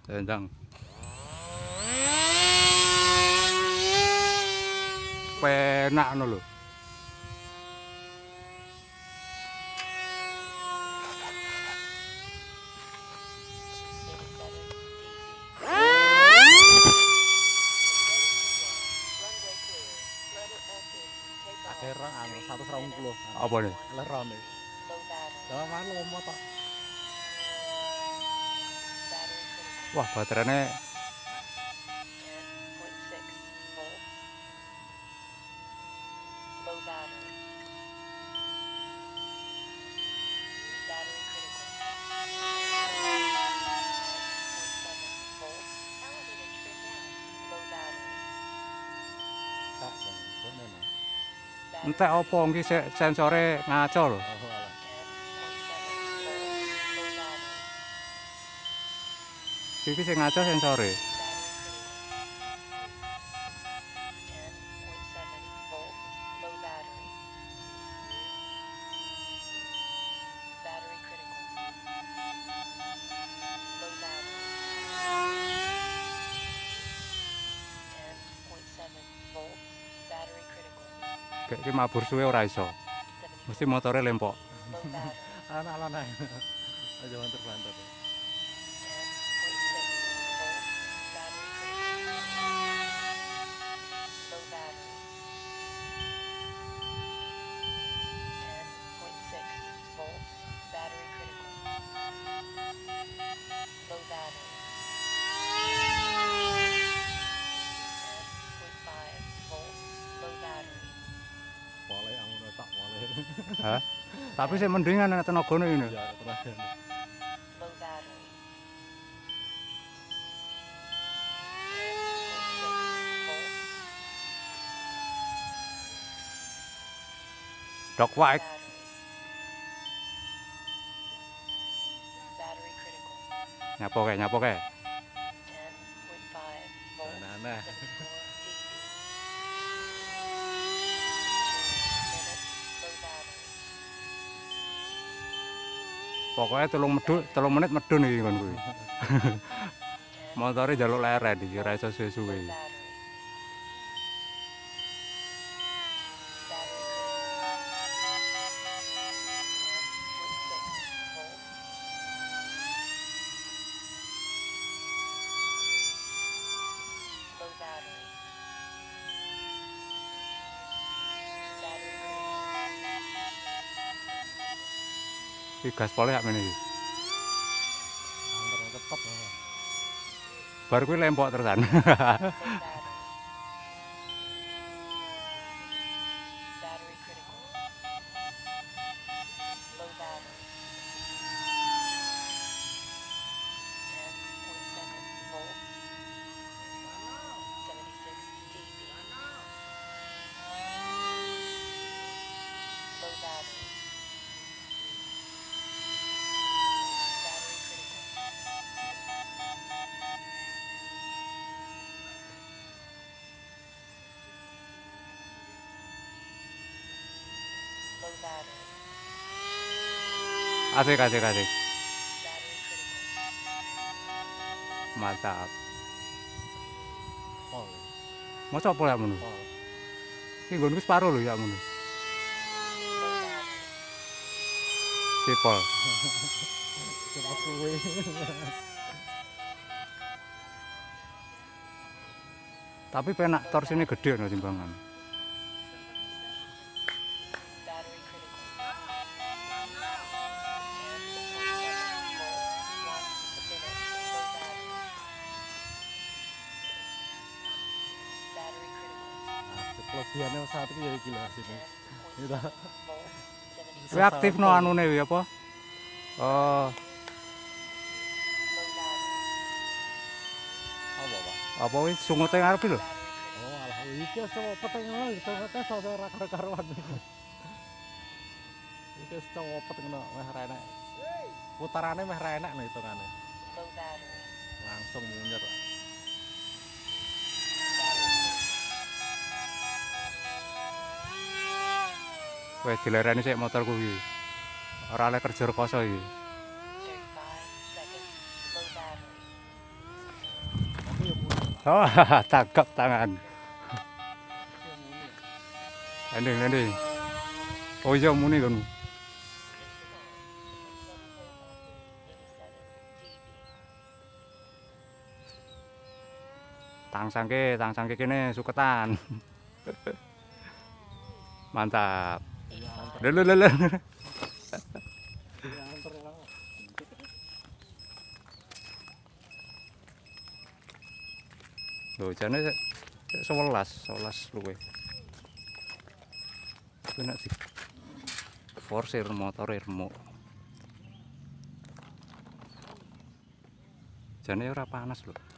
Tendang. Penak ngono lho. Akhirnya 120. Apa nih? Lerone. Lah mana lomo tok. Wah, baterainya Tak sempurna no. entek apa iki sensore ngaco lho. Oh alah. Iki sing ngaco sensore. Kayak iki mabur suwe ora iso. Mesti motore lempok. Anak-anak ae. Aja banter-banter. Boleh angono tak boleh. Hah? Tapi sing mendingan nek tenagane ini. Ya tenagane. Dok wae. Nyapo kae. Nah. Pokoknya 3 menit medun iki kon kuwi. Motore njaluk leret iki ora iso suwe-suwe. Iki gaspolnya yak meneh iki. Antar cepet. Bar kuwi lempok terusan. Asik. Mantap. Pol. Mosok pol yak ngono. Pol. Iki nggonku separo lho yak ngono. Cipol. Cepet suwe. Tapi penak torsine gede no timbangan. Kelebihannya saat ini ya gila sini. Kita Kuwi aktif no anune kuwi apa? Oh, apa Pak? apa kuwi sungute ngarep lho. Oh alah iki wis cepet ngono gitu kate ora karo-karuan. Iki wis cepet ngono wis ra enak. Putarane wis ra enak lho hitungane. Langsung munyer. Wes dilereni sik motorku iki. Ora oleh kerja rekoso iki. Oh, tangkap tangan. Landing. Oh iya muni kan. Tang sangke kene suketan. Mantap. Lele. Loh, jane 11 luwe. Kuwi nek di forsir motor remuk. Jane ora panas lho.